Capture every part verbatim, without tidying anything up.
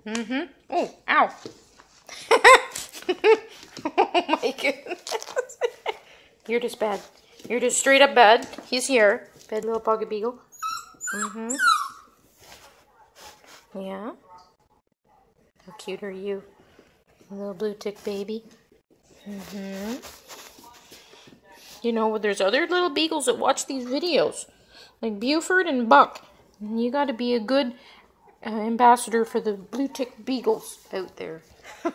Mm-hmm. Oh, ow. Oh my goodness. You're just bad. You're just straight up bad. He's here. Bad little pocket beagle. Mm-hmm. Yeah. How cute are you? Little blue tick baby. Mm-hmm. You know, there's other little beagles that watch these videos. Like Buford and Buck. And you gotta be a good uh, ambassador for the blue tick beagles out there.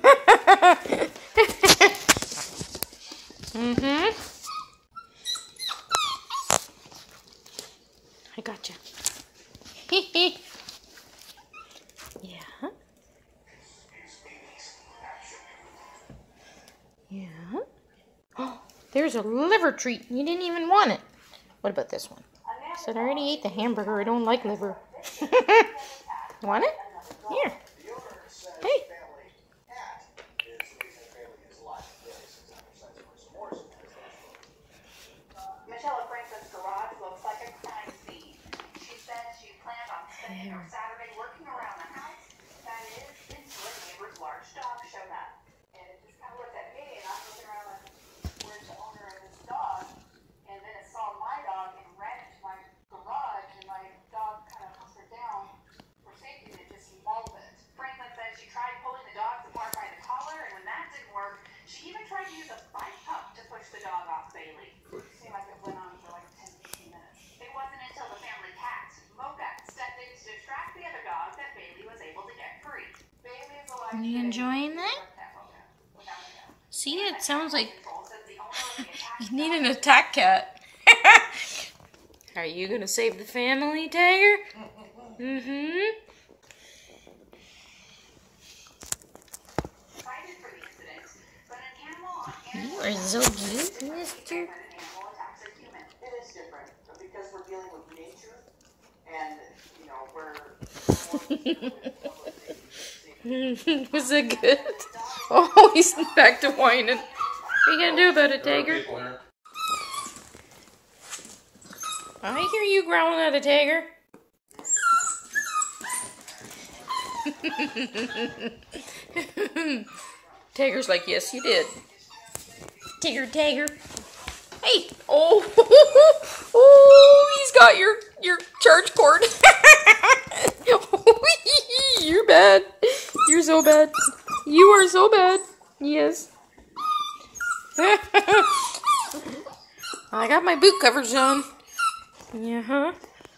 Mm-hmm. I gotcha. Yeah. Yeah. Oh, there's a liver treat. You didn't even want it. What about this one? I said I already ate the hamburger. I don't like liver. Want it? Here. Hey. Saturday working around the house, that is, until a neighbor's large dog showed up. And it just kind of looked at me, and I'm looking around like, where's the owner of this dog? And then it saw my dog and ran into my garage, and my dog kind of hunkered down for safety, and it just mauled it. Franklin said she tried pulling the dog apart by the collar, and when that didn't work, she even tried to use a bike pump to push the dog off Bailey. It seemed like it went on for like ten to fifteen minutes. It wasn't until the family cat, Mocha, stepped in to distract the other dog that Bailey was able to get free. Bailey is alive. Are you enjoying that? See, it sounds like you need an attack cat. Are you gonna save the family, Tiger? Mm-hmm. You are so cute, mister. It is different because we're dealing with nature, and you know we're. Was it good? Oh, he's back to whining. What are you gonna do about it, Tiger? I hear you growling at a tiger. Tiger's like, yes, you did. Tiger, tiger. Hey! Oh! Oh! He's got your your charge cord. You're bad. You're so bad. You are so bad. Yes. I got my boot covers on. Yeah, huh?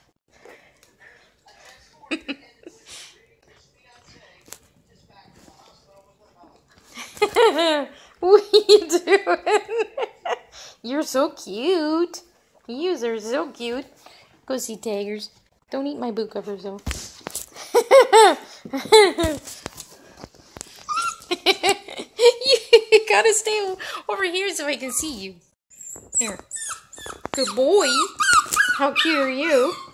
What are you doing? You're so cute. You are so cute. Go see tigers. Don't eat my boot covers, though. You gotta stay over here so I can see you. Here. Good boy. How cute are you?